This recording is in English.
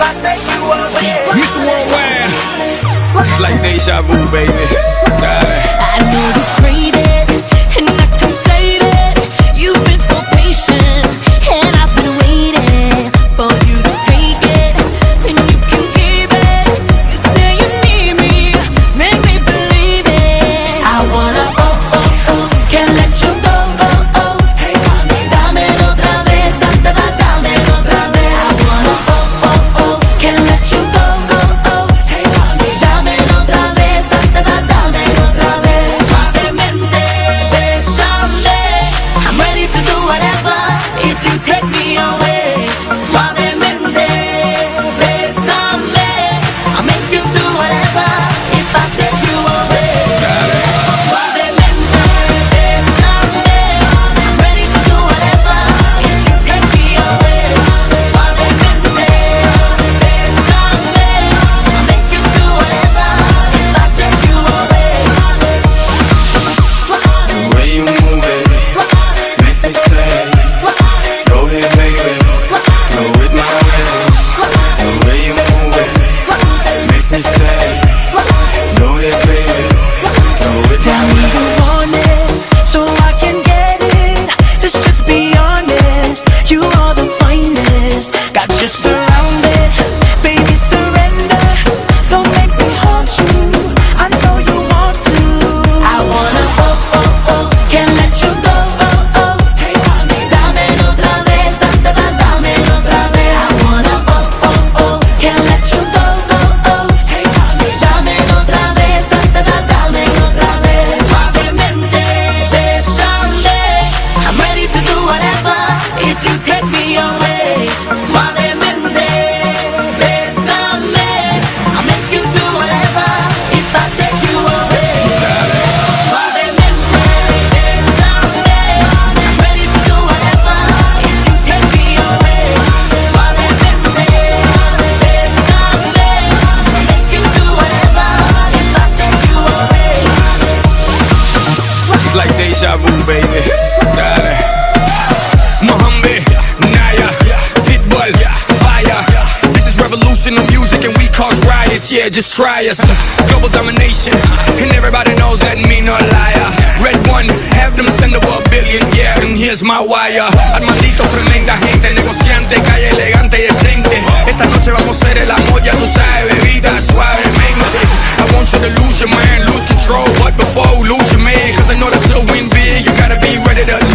I take you away. Mr. Worldwide, it's like deja vu, baby. I know you crave it, and I can save it. You've been so patient, and I've been waiting for you to take it, and you can keep it. You say you need me, make me believe it. I wanna can't let you go, hey mami, dámelo otra vez, dámelo otra vez. I wanna can't let you go, hey mami, dámelo otra vez, dámelo otra vez. Suavemente, bésame, I'm ready to do whatever if you take me away. Suavemente, bésame, I'll make you do whatever if I take you away. Suavemente, bésame, I'm ready to do whatever if you take me away. Suavemente, bésame, I'll make you do whatever if I take you away. The way you move it makes me say, go ahead, baby, do it my way. The way you move it makes me say, go ahead, baby, do it Tell my me way. you want it, so I can get it. Let's just be honest, you are the finest. Got you surrounded, baby surrender. Don't make me haunt you, I know you want to. I wanna can't let you go, hey mami, dámelo otra vez, dámelo otra vez. I wanna can't let you go, hey mami, dámelo otra vez, dámelo otra vez. Suavemente, bésame, I'm ready to do whatever if you take me away. Suavemente, bésame, I'll make you do whatever if I take you away. Suavemente, bésame, I'm ready to do whatever if you take me away. Suavemente, bésame, I'll make you do whatever if I take you away. It's like deja vu, baby. Dale. Mohammed, Naya, Pitbull, fire. This is revolution of music and we cause riots. Yeah, just try us. Global domination, and everybody knows that me no liar. Red one, have them send over 1 billion. Yeah, and here's my wire. Armandito, tremenda gente, negociante, calle elegante y decente. Esta noche vamos a hacer el amor, ya tú sabes, bebida suavemente. I want you to lose your mind, lose control, but before lose your man, cause I know that to win big, you gotta be ready to